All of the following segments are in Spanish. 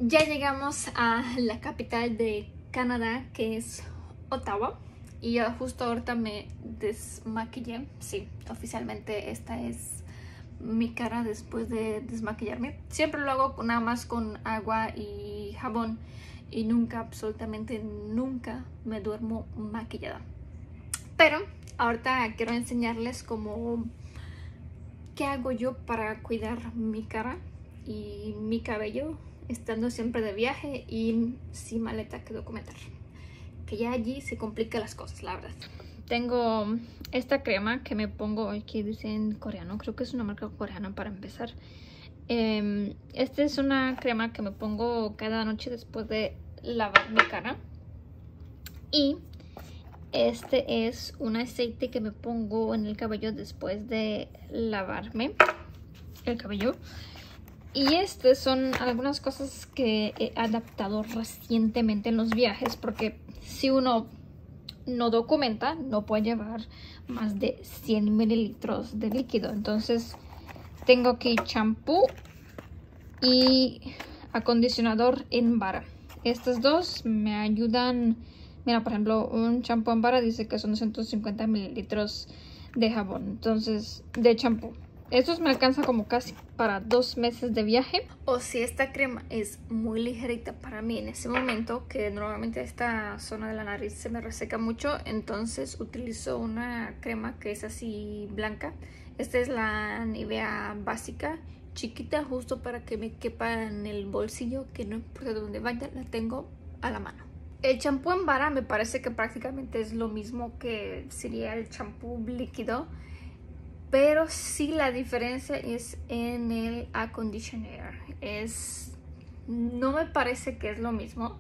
Ya llegamos a la capital de Canadá, que es Ottawa. Y yo justo ahorita me desmaquillé. Sí, oficialmente esta es mi cara después de desmaquillarme. Siempre lo hago nada más con agua y jabón. Y nunca, absolutamente nunca me duermo maquillada. Pero ahorita quiero enseñarles cómo qué hago yo para cuidar mi cara y mi cabello estando siempre de viaje y sin maleta que documentar, que ya allí se complican las cosas, la verdad. Tengo esta crema que me pongo, aquí dice en coreano, creo que es una marca coreana para empezar. Esta es una crema que me pongo cada noche después de lavar mi cara. Y este es un aceite que me pongo en el cabello después de lavarme el cabello. Y estas son algunas cosas que he adaptado recientemente en los viajes, porque si uno no documenta, no puede llevar más de 100 mililitros de líquido. Entonces tengo aquí champú y acondicionador en vara. Estos dos me ayudan. Mira, por ejemplo, un champú en vara dice que son 150 mililitros de jabón, entonces, de champú. Estos me alcanzan como casi para 2 meses de viaje. O si esta crema es muy ligerita para mí en ese momento, que normalmente esta zona de la nariz se me reseca mucho, entonces utilizo una crema que es así blanca. Esta es la Nivea básica, chiquita, justo para que me quepa en el bolsillo, que no importa dónde vaya, la tengo a la mano. El champú en vara me parece que prácticamente es lo mismo que sería el champú líquido, pero sí la diferencia es en el aconditioner. No me parece que es lo mismo.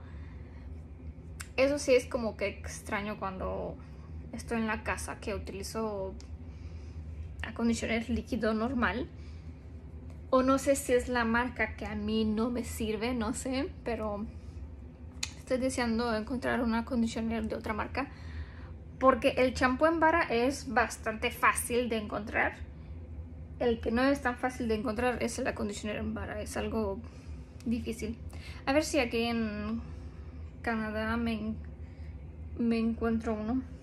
Eso sí es como que extraño cuando estoy en la casa que utilizo aconditioner líquido normal. O no sé si es la marca que a mí no me sirve, no sé, pero estoy deseando encontrar un aconditioner de otra marca, porque el champú en vara es bastante fácil de encontrar. El que no es tan fácil de encontrar es el acondicionador en vara, es algo difícil. A ver si aquí en Canadá me encuentro uno.